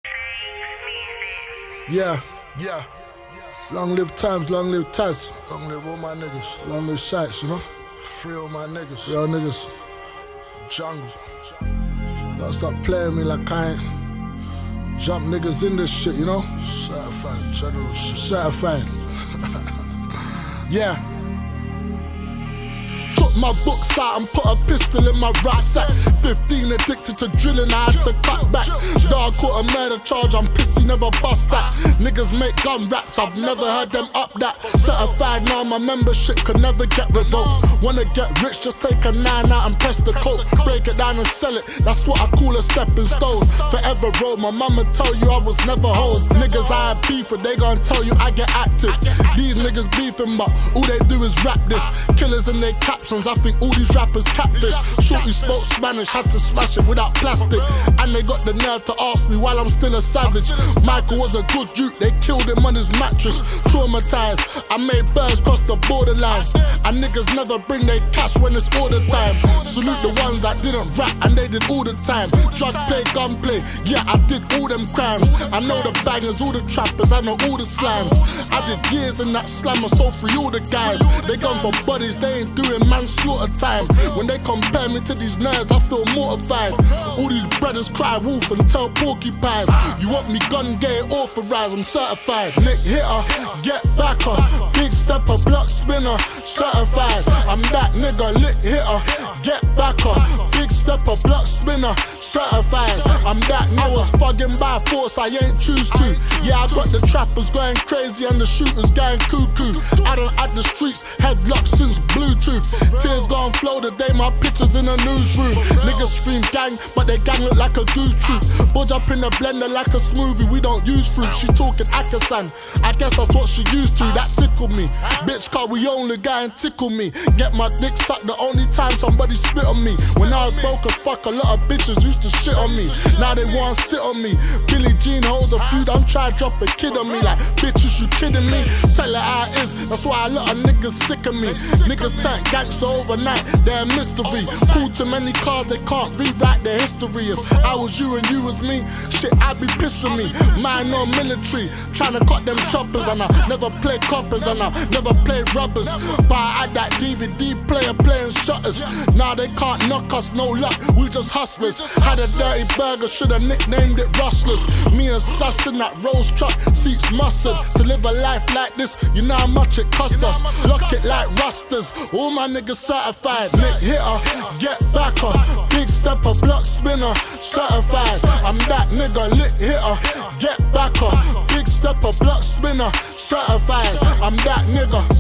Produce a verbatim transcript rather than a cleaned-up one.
Yeah, yeah. Long live times, long live Taz. Long live all my niggas. Long live Sights, you know? Free all my niggas. Real niggas. Jungle. Gotta stop playing me like I ain't jump niggas in this shit, you know? Certified, general shit. Certified. Yeah. My books out and put a pistol in my right sack. Fifteen addicted to drilling, I had to cut back. Dog caught a murder charge, I'm pissy, never bust that. Niggas make gun raps, I've never heard them up that. Certified now, my membership could never get revoked. Wanna get rich, just take a nine out and press the coke. Break it down and sell it, that's what I call a stepping stone. Forever roll, my mama tell you I was never home. Niggas I had beef and they gon' tell you I get active. These niggas beefing but all they do is rap this. Killers in their captions, I think all these rappers catfish. Shorty spoke Spanish, had to smash it without plastic. And they got the nerve to ask me while I'm still a savage. Michael was a good dude, they killed him on his mattress. Traumatized, I made birds cross the borderline. And niggas never bring their cash when it's order time. Salute the ones that didn't rap and they did all the time. Drug play, gun play, yeah I did all them crimes. I know the bangers, all the trappers, I know all the slams. I did years in that slammer, so free all the guys. They gone for buddies, they ain't doing man slaughter time. When they compare me to these nerds, I feel mortified. All these brothers cry wolf and tell porcupines. You want me gun gay authorized, I'm certified. Nick hitter, get backer, big stepper, block spinner, certified. I'm that nigga, lit hitter, get backer, big stepper, block spinner, certified. I'm that nigga, I was fucking by force, I ain't choose to. Yeah, I got the trappers going crazy and the shooters going cuckoo. I done at the streets, headlock since Bluetooth. Tears gon' flow the day my pictures in the newsroom. Niggas scream gang, but they gang look like a goo troop. Budge up in the blender like a smoothie, we don't use fruit. She talking Akasan, I guess that's what she used to. That tickled me, bitch car we only guy and tickle me. Get my dick sucked the only time somebody spit on me. When I was broke as fuck, a lot of bitches used to shit on me. Now they wanna sit on me. Billie Jean holds a feud, I'm trying to drop a kid on me. Like, bitches, you kidding me? Tell her how it is, that's why a lot of niggas sick of me. Niggas turn gangster overnight, they're a mystery. Pull too many cards, they can't rewrite their history. If I was you and you was me, shit, I'd be pissing me. Mine no military, trying to cut them choppers. And I never play coppers and I never play rubbers. But I had that D V D player playing shutters. Now they can't knock us, no luck, we just hustlers. Had a dirty burger, should've nicknamed it Rustlers. Me and Sus in that Rolls truck, seats mustard. To live a life like this, you know how much it cost us. Lock it like rusters, all my niggas certified. Nick hitter, get backer, big stepper, block spinner, certified. I'm that nigga, lit hitter, get backer, big stepper, block spinner, certified. I'm that nigga.